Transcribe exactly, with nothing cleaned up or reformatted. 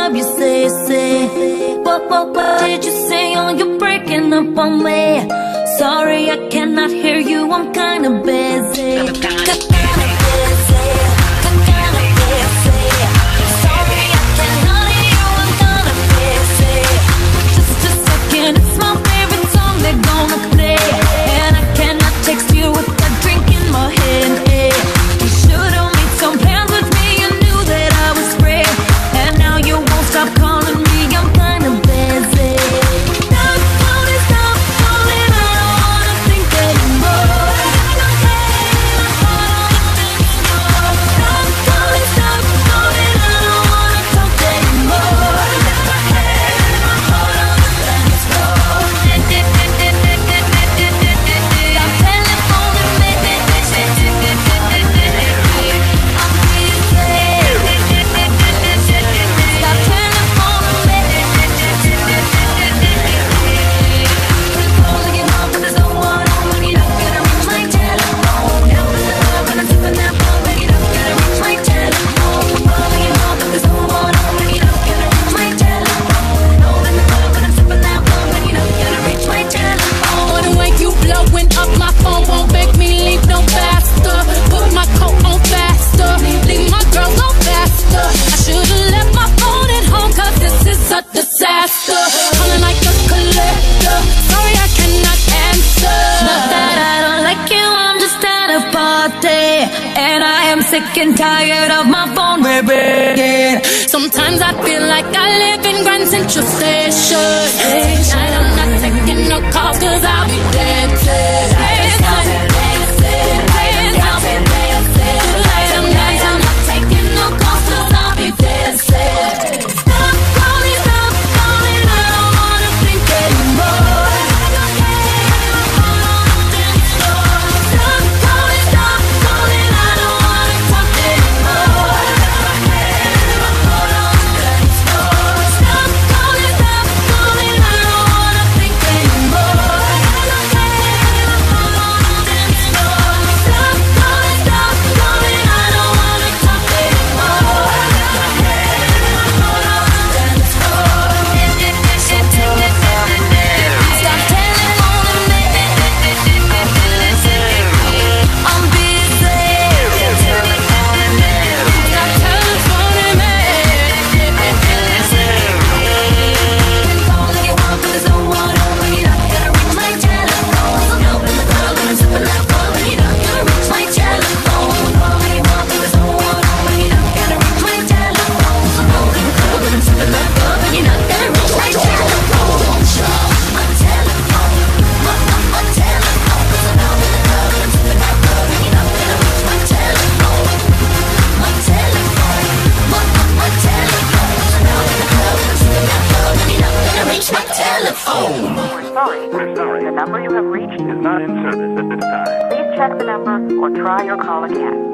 love you, say, say. What, what, what did you say? Oh, you're breaking up on me. Sorry, I cannot hear you, I'm kinda busy. Kinda busy, kinda busy. Sorry, I cannot hear you, I'm kinda busy. Just a second, it's my favorite song they're gonna play, and I cannot text you with a drink in my hand. eh. You should've made some plans with me, you knew that I was free, and now you won't stop calling me, I'm kinda busy. Stop calling, stop calling, I don't wanna think anymore. Stop calling, stop calling, I don't wanna talk anymore. Stop telephoning me. Calling like a collector. Sorry, I cannot answer. Not that I don't like you, I'm just at a party, and I am sick and tired of my phone ringing. Sometimes I feel like I live in Grand Central Station. Tonight I'm not taking no calls, cause I'll be dancing. Tonight I'm not taking no calls, cause I'll be dancing. We're sorry. The number you have reached is not in service at this time. Please check the number or try your call again.